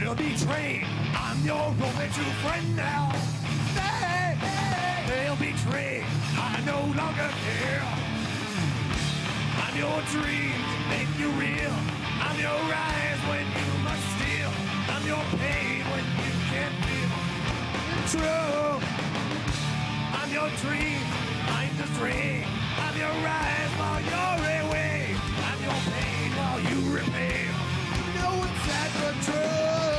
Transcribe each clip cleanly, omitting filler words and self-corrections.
will betray. I'm your only true friend now. They'll betray. I no longer care. I'm your dream, make you real. I'm your rise when you must steal. I'm your pain when you can't feel true. I'm your dream, I'm the dream. I'm your rise while you're away. I'm your pain while you repay. You know it's sad but true.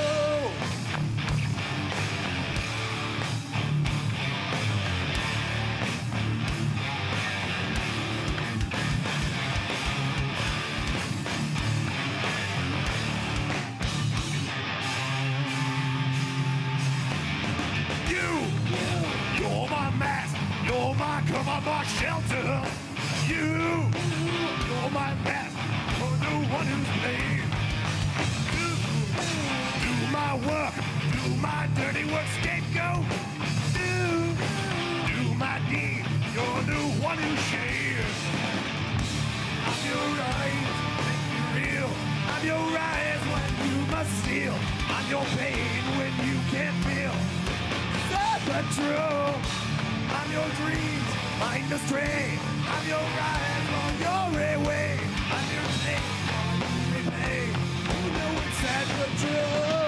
You're my mask, you're my cover, my shelter. You're my mask, you're the one who's played. Do my work, do my dirty work, scapegoat. Do my deed, you're the one who shares. I'm your eyes, make you real. I'm your eyes when you must steal. I'm your pain when you can't feel. But true, I'm your dreams, mind astray. I'm your rise while you're away. I'm your pain while you repay. You know it's sad but true.